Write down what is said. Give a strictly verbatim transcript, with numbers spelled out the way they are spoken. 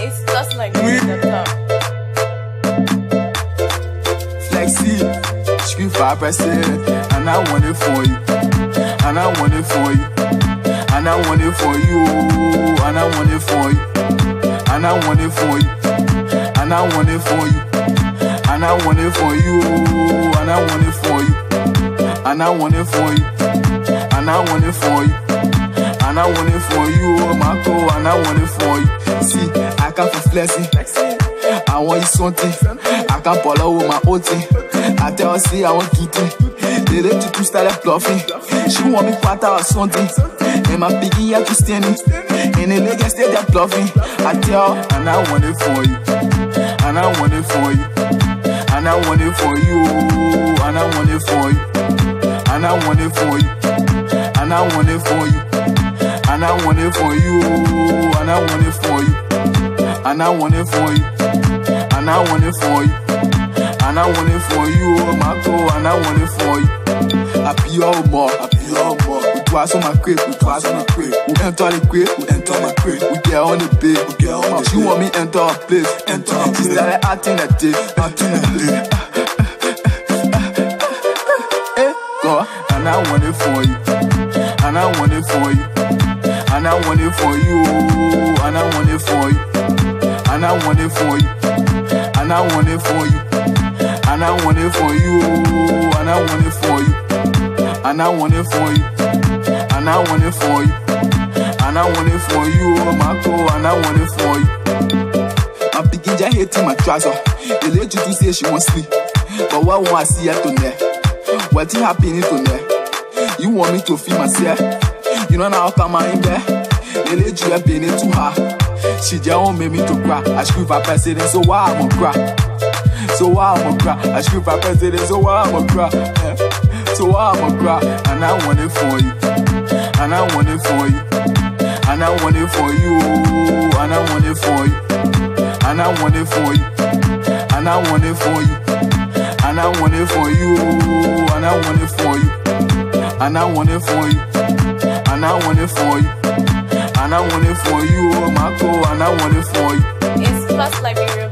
It's just like the Flexi, scream five percent, and I want it for you, and I want it for you, and I want it for you, and I want it for you, and I want it for you, and I want it for you, and I want it for you, and I want it for you, and I want it for you, and I want it for you, and I want it for you, my co, and I want it for you. See, I can't for flexing. I want you something. I can't follow with my old thing. I tell her, see, I want to do. They let you to start bluffing. She want me quarter or something. And my piggy have to standing. And the legs stay there bluffing. I tell her, and I want it for you. And I want it for you. And I want it for you. And I want it for you. And I want it for you. And I want it for you. And I want it for you. And I want it for you. And I want it for you. And I want it for you. And I want it for you, my co, and I want it for you. I be all more, I be all more. We twice on my crib, we twice on my crib. We enter the crib, we enter my crib. We get on the bed, we get on the She want me enter a place, enter a place. She started acting that day, acting that day. Eh, go, and I want it for you. And I want it for you. And I want it for you. And I want it for you. And I want it for you. And I want it for you. And I want it for you. And I want it for you. And I want it for you. And I want it for you. And I want it for you, my co. And I want it for you. I'm picking just hating my trouser. They let you to say she wants sleep. But what want I see her tonight? What is happening tonight? You want me to feel myself? You know now come in there. They let you have been too hard. She just won't make me to cry. I scream for president, so why I'm gonna cry? So why I'm gonna cry? I scream for president, so why I'm gonna cry? Yeah. So why I'm gonna cry? And I want it for you. And I want it for you. And I want it for you. And I want it for you. And I want it for you. And I want it for you. And I want it for you. And I want it for you. And I want it for you. And I want it for you. And I want it for you, my co, and I want it for you. It's plus Liberia.